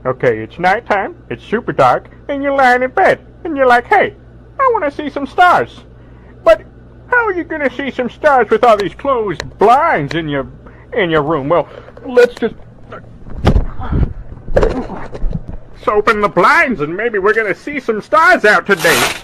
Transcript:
Okay, it's nighttime, it's super dark, and you're lying in bed, and you're like, hey, I want to see some stars. But how are you going to see some stars with all these closed blinds in your room? Well, let's open the blinds and maybe we're going to see some stars out today.